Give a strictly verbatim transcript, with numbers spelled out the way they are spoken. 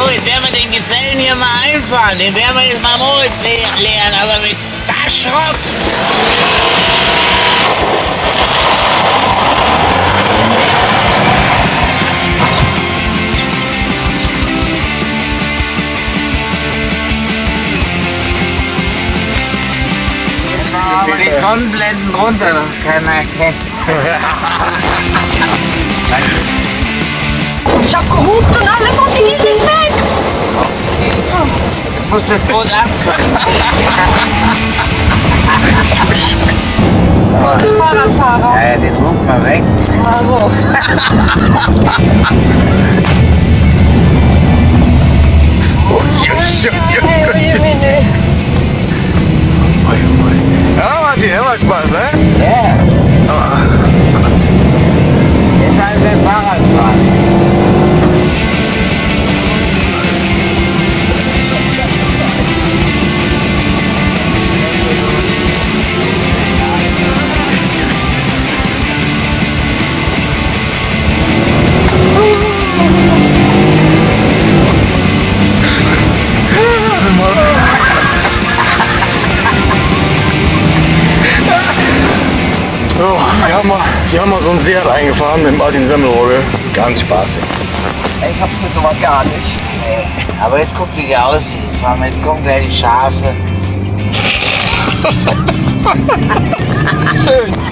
So, jetzt werden wir den Gesellen hier mal einfahren. Den werden wir jetzt mal Moritz le leeren, aber mit Taschrock. Jetzt machen wir die Sonnenblenden runter, dass keiner erkennt. Ich hab gehupt und alles und die Niete ist weg. Du musst das Boot abfangen. Ich bin Fahrradfahrer. Ja, ja, den Hub mal weg. Also. Ja, Martin, immer Spaß, ne? Ja. Oh Gott. Jetzt halt mit Fahrrad fahren. So, wir haben, mal, wir haben mal so einen See halt eingefahren mit dem Martin Semmelrogge. Ganz spaßig. Ich hab's mit sowas gar nicht. Nee. Aber jetzt guck, wie die aussieht. Ich fahr mit, guck gleich die Schafe. Schön.